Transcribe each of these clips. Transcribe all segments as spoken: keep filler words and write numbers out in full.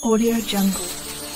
Audio Jungle.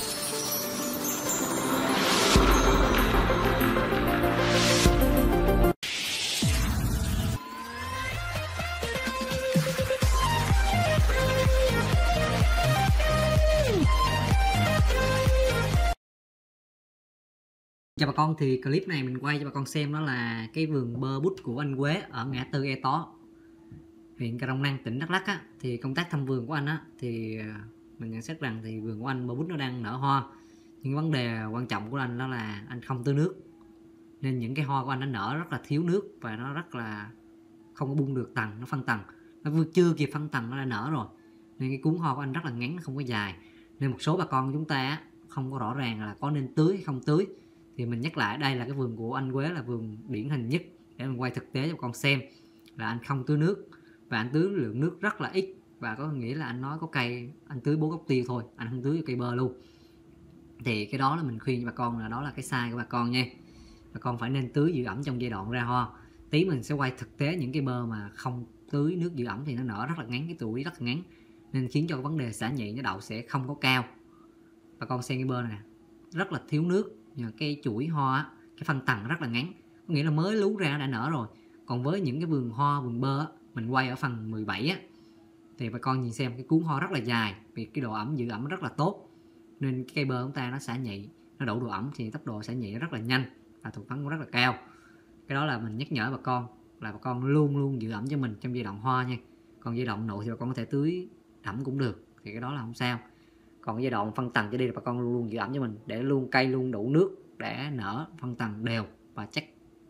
Chào bà con, thì clip này mình quay cho bà con xem đó là cái vườn bơ bút của anh Quế ở ngã tư E Tó, huyện Crong Năng, tỉnh Đắk Lắk á. Thì công tác thăm vườn của anh á thì mình nhận xét rằng thì vườn của anh bơ bút nó đang nở hoa, nhưng vấn đề quan trọng của anh đó là anh không tưới nước, nên những cái hoa của anh nó nở rất là thiếu nước và nó rất là không có bung được tầng, nó phân tầng, nó chưa kịp phân tầng nó đã nở rồi, nên cái cuốn hoa của anh rất là ngắn, không có dài. Nên một số bà con chúng ta á, không có rõ ràng là có nên tưới hay không tưới. Thì mình nhắc lại, đây là cái vườn của anh Quế, là vườn điển hình nhất để mình quay thực tế cho bà con xem là anh không tưới nước, và anh tưới lượng nước rất là ít, và có nghĩa là anh nói có cây anh tưới bốn gốc tiêu thôi, anh không tưới cây bơ luôn. Thì cái đó là mình khuyên cho bà con là đó là cái sai của bà con nha. Bà con phải nên tưới giữ ẩm trong giai đoạn ra hoa. Tí mình sẽ quay thực tế những cây bơ mà không tưới nước giữ ẩm thì nó nở rất là ngắn, cái tuổi rất là ngắn, nên khiến cho cái vấn đề xả nhị nó đậu sẽ không có cao. Bà con xem cái bơ này rất là thiếu nước, nhờ cái chuỗi hoa, cái phân tầng rất là ngắn, có nghĩa là mới lú ra đã nở rồi. Còn với những cái vườn hoa, vườn bơ á, mình quay ở phần mười bảy á, thì bà con nhìn xem cái cuốn hoa rất là dài, vì cái độ ẩm giữ ẩm rất là tốt, nên cái cây bơ của chúng ta nó xả nhị, nó đủ độ ẩm thì tốc độ xả nhị rất là nhanh và thuộc phấn cũng rất là cao. Cái đó là mình nhắc nhở bà con là bà con luôn luôn giữ ẩm cho mình trong giai đoạn hoa nha. Còn giai đoạn nụ thì bà con có thể tưới ẩm cũng được, thì cái đó là không sao. Còn cái giai đoạn phân tầng cho đi là bà con luôn luôn giữ ẩm cho mình, để luôn cây luôn đủ nước để nở phân tầng đều và chắc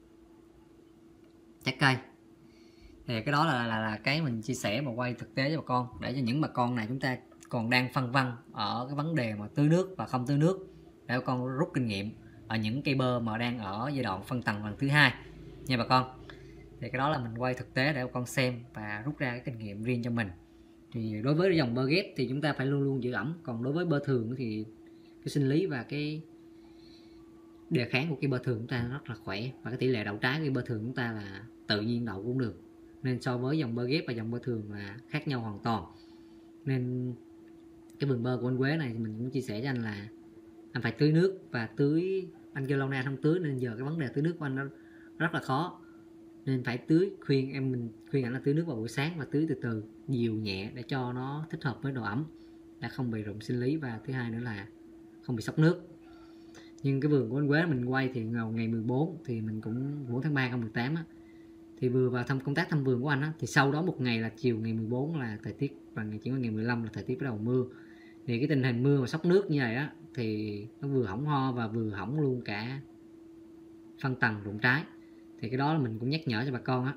chắc cây. Thì cái đó là, là là cái mình chia sẻ và quay thực tế cho bà con, để cho những bà con này chúng ta còn đang phân vân ở cái vấn đề mà tưới nước và không tưới nước, để bà con rút kinh nghiệm ở những cây bơ mà đang ở giai đoạn phân tầng lần thứ hai nha bà con. Thì cái đó là mình quay thực tế để bà con xem và rút ra cái kinh nghiệm riêng cho mình. Thì đối với dòng bơ ghép thì chúng ta phải luôn luôn giữ ẩm, còn đối với bơ thường thì cái sinh lý và cái đề kháng của cây bơ thường chúng ta rất là khỏe, và cái tỷ lệ đậu trái của cây bơ thường chúng ta là tự nhiên đậu cũng được, nên so với dòng bơ ghép và dòng bơ thường là khác nhau hoàn toàn. Nên cái vườn bơ của anh Quế này thì mình cũng chia sẻ cho anh là anh phải tưới nước, và tưới anh kêu lâu nay anh không tưới, nên giờ cái vấn đề tưới nước của anh nó rất là khó, nên phải tưới. Khuyên em mình khuyên anh là tưới nước vào buổi sáng và tưới từ từ dịu nhẹ để cho nó thích hợp với độ ẩm, đã không bị rụng sinh lý, và thứ hai nữa là không bị sốc nước. Nhưng cái vườn của anh Quế mình quay thì vào ngày mười bốn, thì mình cũng bốn tháng ba năm hai không một tám á, thì vừa vào thăm công tác thăm vườn của anh á, thì sau đó một ngày là chiều ngày mười bốn là thời tiết, và ngày chuyển qua ngày mười lăm là thời tiết bắt đầu mưa. Thì cái tình hình mưa và sốc nước như này á thì nó vừa hỏng hoa và vừa hỏng luôn cả phân tầng rụng trái. Thì cái đó là mình cũng nhắc nhở cho bà con á.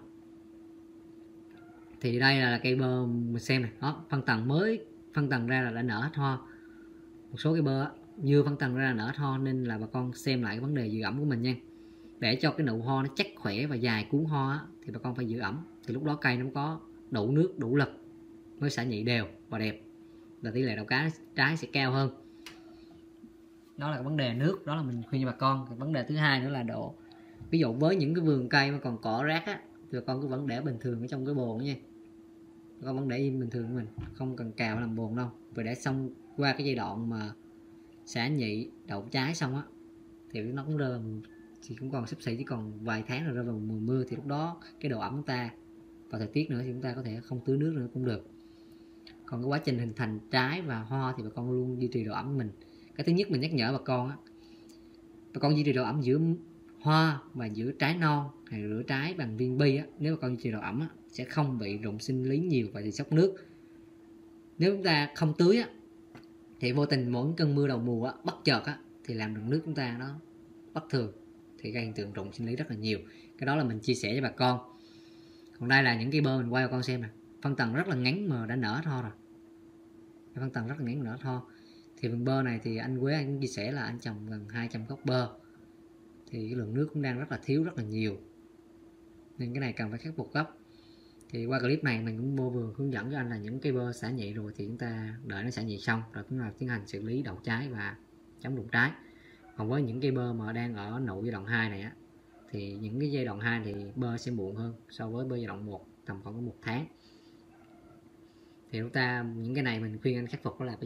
Thì đây là cây bơ mình xem này, đó, phân tầng mới phân tầng ra là đã nở hết hoa. Một số cây bơ á, vừa phân tầng ra là nở hết hoa, nên là bà con xem lại cái vấn đề giữ ẩm của mình nha. Để cho cái nụ hoa nó chắc khỏe và dài cuốn hoa á, thì bà con phải giữ ẩm, thì lúc đó cây nó có đủ nước đủ lực mới xả nhị đều và đẹp, và tỷ lệ đậu cá trái sẽ cao hơn. Đó là cái vấn đề nước, đó là mình khuyên cho bà con. Cái vấn đề thứ hai nữa là độ, ví dụ với những cái vườn cây mà còn cỏ rác á, thì bà con cứ vẫn để bình thường ở trong cái bồn nha, bà con vẫn để im bình thường của mình, không cần cào làm bồn đâu. Và để xong qua cái giai đoạn mà xả nhị đậu trái xong á, thì nó cũng rơi vào, thì cũng còn sắp xỉ chỉ còn vài tháng rồi rơi vào mùa mưa, thì lúc đó cái độ ẩm chúng ta và thời tiết nữa thì chúng ta có thể không tưới nước nữa cũng được. Còn cái quá trình hình thành trái và hoa thì bà con luôn duy trì độ ẩm của mình. Cái thứ nhất mình nhắc nhở bà con á, bà con duy trì độ ẩm giữa hoa và giữa trái non hay rửa trái bằng viên bi á, nếu bà con duy trì độ ẩm á, sẽ không bị rụng sinh lý nhiều và bị sốc nước. Nếu chúng ta không tưới á, thì vô tình mỗi cơn mưa đầu mùa á, bất chợt á, thì làm lượng nước chúng ta nó bất thường, thì gây hiện tượng rụng sinh lý rất là nhiều. Cái đó là mình chia sẻ với bà con. Còn đây là những cây bơ mình quay bà con xem nè, phân tầng rất là ngắn mà đã nở ho rồi, phân tầng rất là ngắn mà nở ho. Thì vườn bơ này thì anh Quế anh cũng chia sẻ là anh trồng gần hai trăm gốc bơ, thì cái lượng nước cũng đang rất là thiếu, rất là nhiều, nên cái này cần phải khắc phục gấp. Thì qua clip này mình cũng vô vườn hướng dẫn cho anh là những cây bơ xả nhị rồi thì chúng ta đợi nó xả nhị xong rồi chúng ta tiến hành xử lý đậu trái và chống rụng trái. Còn với những cây bơ mà đang ở nụ giai đoạn hai này á, thì những cái giai đoạn hai thì bơ sẽ muộn hơn so với bơ giai đoạn một, tầm khoảng có một tháng. Thì chúng ta những cái này mình khuyên anh khắc phục đó là bây giờ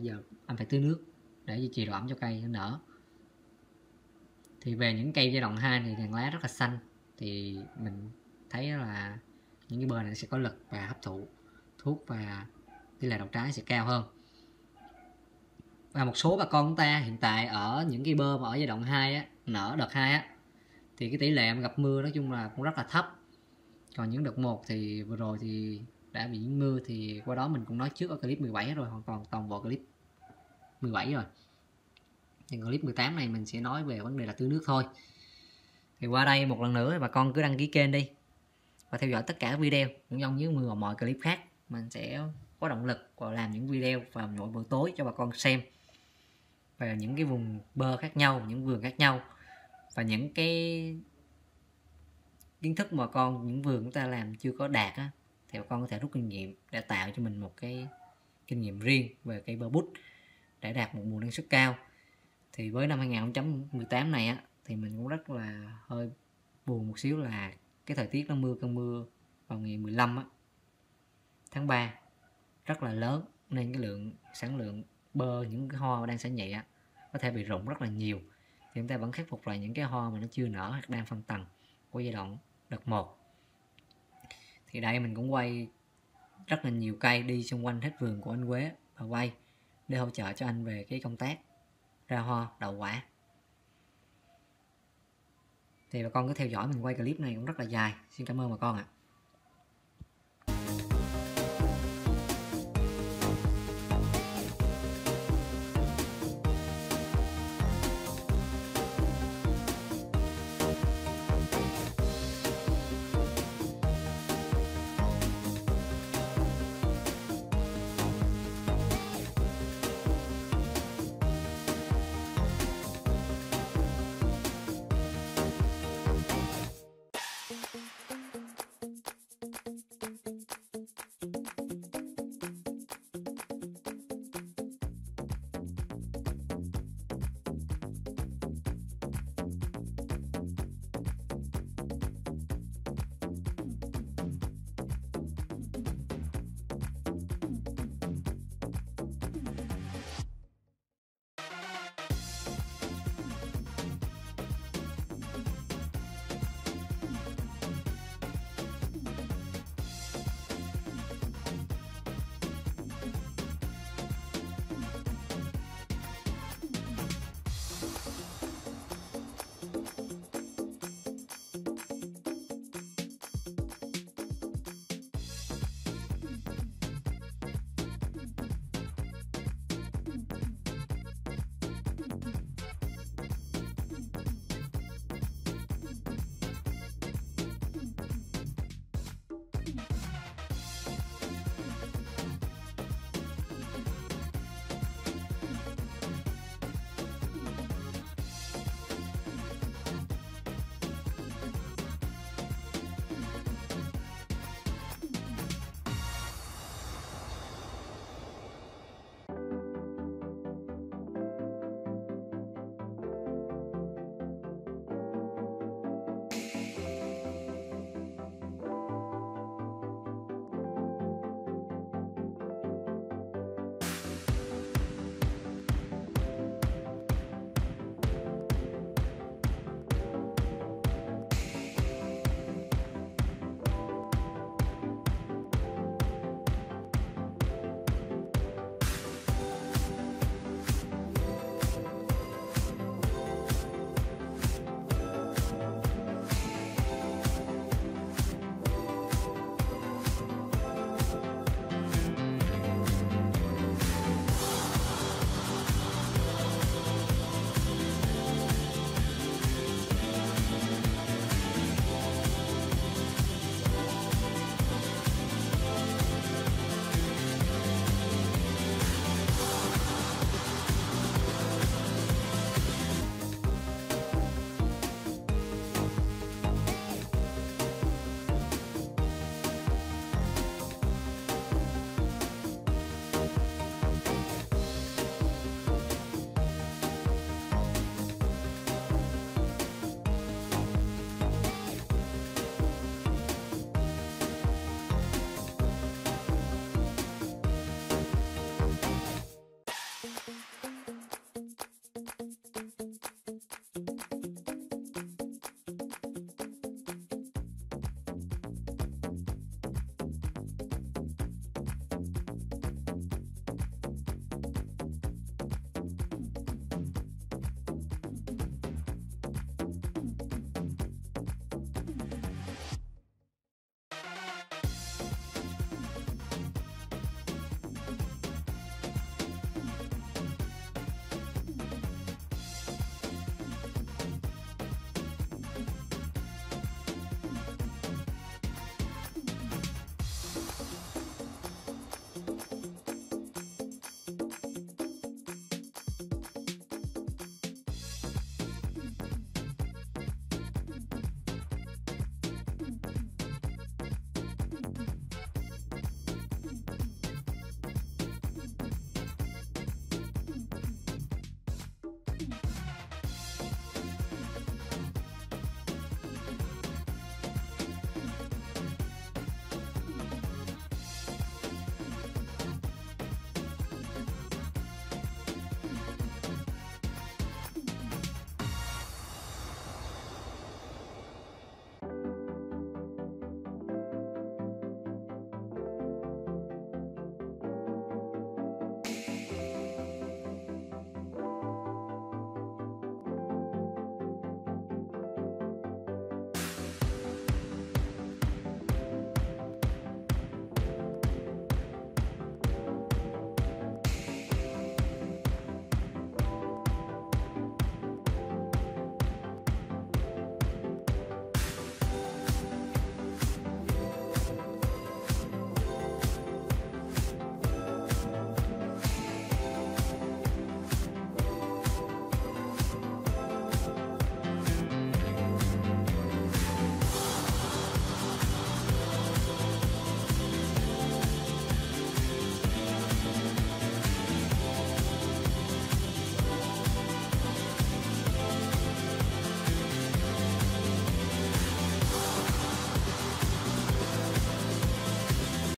anh phải tưới nước để duy trì độ ẩm cho cây nó nở. Thì về những cây giai đoạn hai thì tàn lá rất là xanh, thì mình thấy là những cái bơ này sẽ có lực và hấp thụ thuốc và tỷ lệ đậu trái sẽ cao hơn. Và một số bà con chúng ta hiện tại ở những cây bơ mà ở giai đoạn hai á, nở đợt hai á, thì cái tỷ lệ mà gặp mưa nói chung là cũng rất là thấp. Còn những đợt một thì vừa rồi thì đã bị những mưa, thì qua đó mình cũng nói trước ở clip mười bảy rồi, hoàn toàn toàn bộ clip mười bảy rồi. Thì clip mười tám này mình sẽ nói về vấn đề là tưới nước thôi. Thì qua đây một lần nữa bà con cứ đăng ký kênh đi và theo dõi tất cả các video cũng giống như mọi clip khác. Mình sẽ có động lực và làm những video vào mỗi buổi tối cho bà con xem về những cái vùng bơ khác nhau, những vườn khác nhau, và những cái kiến thức mà con những vườn chúng ta làm chưa có đạt á, thì bà con có thể rút kinh nghiệm để tạo cho mình một cái kinh nghiệm riêng về cây bơ bút để đạt một mùa năng suất cao. Thì với năm hai không một tám này á, thì mình cũng rất là hơi buồn một xíu là cái thời tiết nó mưa cơn mưa vào ngày mười lăm á, tháng ba rất là lớn, nên cái lượng sản lượng bơ những cái hoa đang sản nhẹ á, có thể bị rụng rất là nhiều. Thì chúng ta vẫn khắc phục lại những cái hoa mà nó chưa nở hoặc đang phân tầng của giai đoạn đợt một. Thì đây mình cũng quay rất là nhiều cây đi xung quanh hết vườn của anh Quế và quay để hỗ trợ cho anh về cái công tác ra hoa đậu quả. Thì bà con cứ theo dõi mình quay clip này cũng rất là dài. Xin cảm ơn bà con ạ. À.